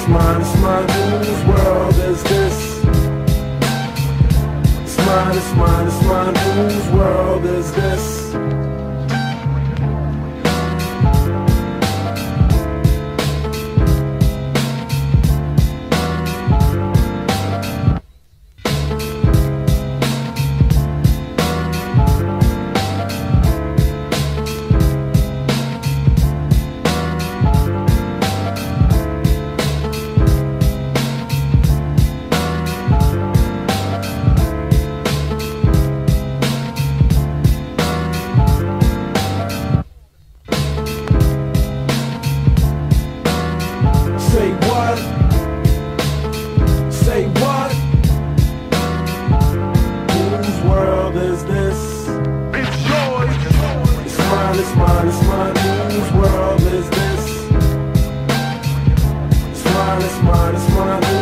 it's mine, it's mine. Whose world is this? It's mine, it's mine, it's mine. Whose world is this? Say what? Say what? Whose world is this? It's yours. It's mine, it's mine, it's mine. Whose world is this? It's mine, it's mine, it's mine.